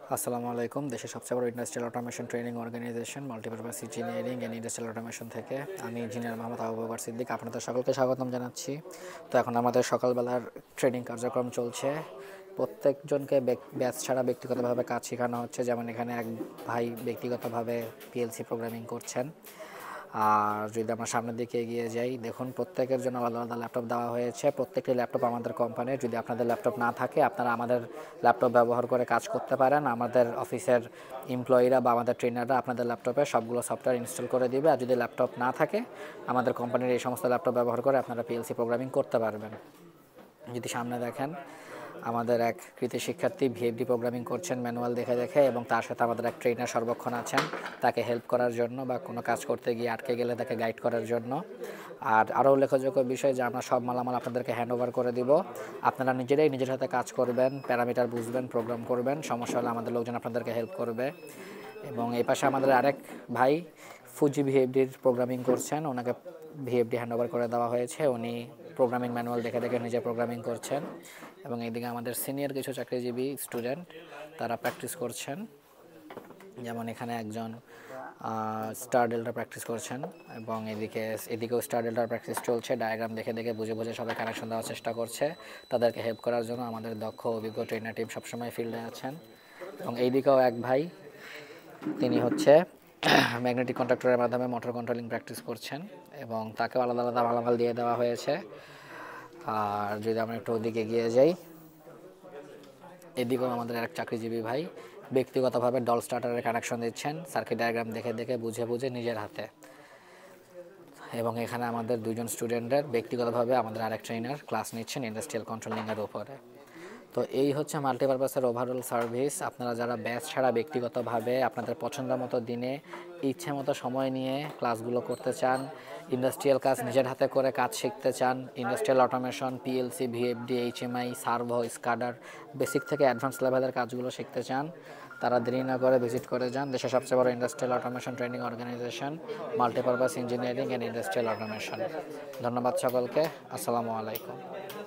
আসসালামু আলাইকুম। দেশের সবচেয়ে বড় industrial automation training organization multipurpose engineering and industrial automation থেকে আমি ইঞ্জিনিয়ার মোহাম্মদ আবু বকর সিদ্দিক আপনাদের সকলকে স্বাগতম জানাচ্ছি। তো এখন আমাদের সকালবেলার ট্রেনিং কার্যক্রম চলছে। প্রত্যেকজনকে ব্যাচ ছাড়া ব্যক্তিগতভাবে কাজ শেখানো হচ্ছে। যেমন এখানে এক ভাই ব্যক্তিগতভাবে পিএলসি প্রোগ্রামিং করছেন। আর যদি আমরা সামনের দিকে এগিয়ে যাই, দেখুন প্রত্যেকের জন্য আলাদা আলাদা ল্যাপটপ দেওয়া হয়েছে। প্রত্যেকটি ল্যাপটপ আমাদের কোম্পানির। যদি আপনাদের ল্যাপটপ না থাকে, আপনারা আমাদের ল্যাপটপ ব্যবহার করে কাজ করতে পারেন। আমাদের অফিসের এমপ্লয়িরা বা আমাদের ট্রেনাররা আপনাদের ল্যাপটপে সবগুলো সফটওয়্যার ইনস্টল করে দিবে। আর যদি ল্যাপটপ না থাকে, আমাদের কোম্পানির এই সমস্ত ল্যাপটপ ব্যবহার করে আপনারা পিএলসি প্রোগ্রামিং করতে পারবেন। যদি সামনে দেখেন, আমাদের এক কৃতি শিক্ষার্থী ভিএফডি প্রোগ্রামিং করছেন ম্যানুয়াল দেখে দেখে, এবং তার সাথে আমাদের এক ট্রেনার সর্বক্ষণ আছেন তাকে হেল্প করার জন্য বা কোনো কাজ করতে গিয়ে আটকে গেলে তাকে গাইড করার জন্য। আর আরও উল্লেখযোগ্য বিষয় যে আমরা সব মালামাল আপনাদেরকে হ্যান্ড ওভার করে দিব। আপনারা নিজেরাই নিজের হাতে কাজ করবেন, প্যারামিটার বুঝবেন, প্রোগ্রাম করবেন। সমস্যা হলে আমাদের লোকজন আপনাদেরকে হেল্প করবে। এবং এই পাশে আমাদের আরেক ভাই ফুজি ভিএফডির প্রোগ্রামিং করছেন, ওনাকে ভিএফডি হ্যান্ড ওভার করে দেওয়া হয়েছে। উনি প্রোগ্রামিং ম্যানুয়াল দেখে দেখে নিজে প্রোগ্রামিং করছেন। এবং এইদিকে আমাদের সিনিয়র কিছু চাকরিজীবী স্টুডেন্ট তারা প্র্যাকটিস করছেন। যেমন এখানে একজন স্টার ডেল্টা প্র্যাকটিস করছেন, এবং এদিকেও স্টার ডেল্টার প্র্যাকটিস চলছে। ডায়াগ্রাম দেখে দেখে বুঝে বুঝে সবাই কানেকশন দেওয়ার চেষ্টা করছে। তাদেরকে হেল্প করার জন্য আমাদের দক্ষ অভিজ্ঞ ট্রেনার টিম সবসময় ফিল্ডে আছেন। এবং এইদিকেও এক ভাই, তিনি হচ্ছে ম্যাগনেটিক কন্ট্রাক্টরের মাধ্যমে মোটর কন্ট্রোলিং প্র্যাকটিস করছেন, এবং তাকেও আলাদা আলাদা মালামাল দিয়ে দেওয়া হয়েছে। আর যদি আমরা একটু ওদিকে এগিয়ে যাই, এদিকেও আমাদের এক চাকরিজীবী ভাই ব্যক্তিগতভাবে ডল স্টার্টারের কানেকশন দিচ্ছেন সার্কিট ডায়াগ্রাম দেখে দেখে বুঝে বুঝে নিজের হাতে। এবং এখানে আমাদের দুজন স্টুডেন্টের ব্যক্তিগতভাবে আমাদের আরেক ট্রেনার ক্লাস নিচ্ছেন ইন্ডাস্ট্রিয়াল কন্ট্রোলিংয়ের উপরে। তো এই হচ্ছে মাল্টিপারপাসের ওভারঅল সার্ভিস। আপনারা যারা ব্যাচ ছাড়া ব্যক্তিগতভাবে আপনাদের পছন্দ মতো দিনে ইচ্ছে মতো সময় নিয়ে ক্লাসগুলো করতে চান, ইন্ডাস্ট্রিয়াল কাজ নিজের হাতে করে কাজ শিখতে চান, industrial automation, PLC, VFD, HMI, servo, স্কাডার, বেসিক থেকে অ্যাডভান্স লেভেলের কাজগুলো শিখতে চান, তারা দেরি না করে ভিজিট করে যান দেশের সবচেয়ে বড় industrial automation training organization multipurpose engineering and industrial automation. ধন্যবাদ সকলকে। আসসালামু আলাইকুম।